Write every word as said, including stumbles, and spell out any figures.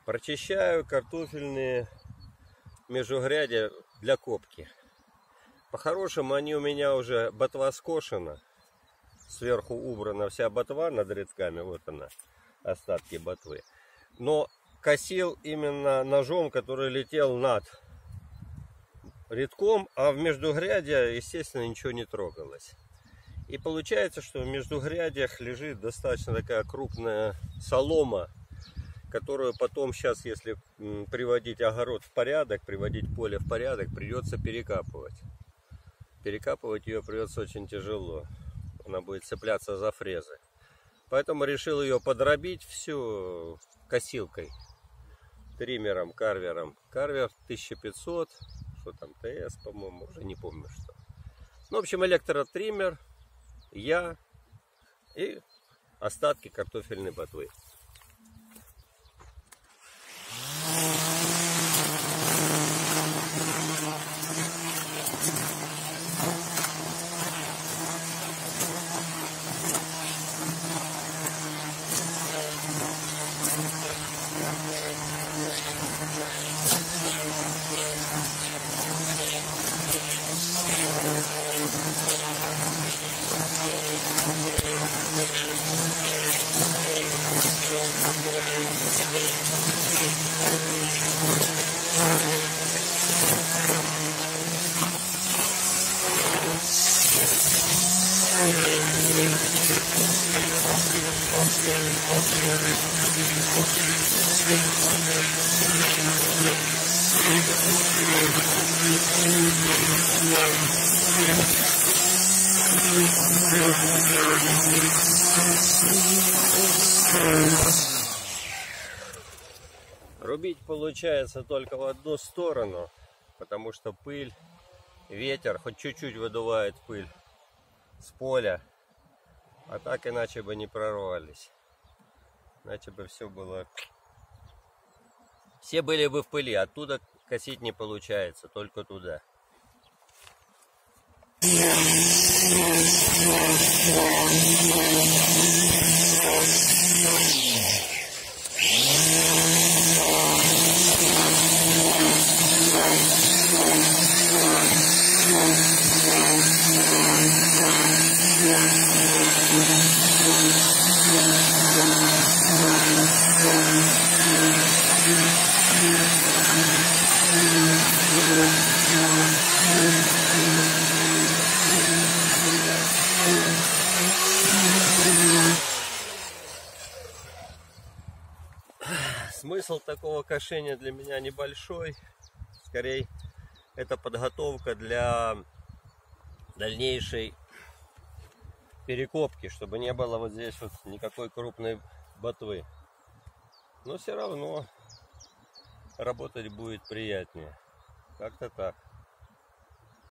Прочищаю картофельные междугрядья для копки. По-хорошему они у меня уже ботва скошена. Сверху убрана вся ботва над рядками. Вот она, остатки ботвы. Но косил именно ножом, который летел над рядком, а в междугрядья, естественно, ничего не трогалось. И получается, что в междугрядьях лежит достаточно такая крупная солома, которую потом сейчас, если приводить огород в порядок, приводить поле в порядок, придется перекапывать. Перекапывать ее придется очень тяжело. Она будет цепляться за фрезы. Поэтому решил ее подробить всю косилкой, триммером, карвером. Карвер тысяча пятьсот, что там, ТС, по-моему, уже не помню что. Ну, в общем, электротриммер, я и остатки картофельной ботвы. Рубить получается только в одну сторону, потому что пыль, ветер хоть чуть-чуть выдувает пыль с поля, а так иначе бы не прорвались. Иначе бы все было... Все были бы в пыли, оттуда косить не получается, только туда. Смысл такого кошения для меня небольшой. Скорее, это подготовка для дальнейшей перекопки, чтобы не было вот здесь вот никакой крупной ботвы. Но все равно работать будет приятнее. Как-то так.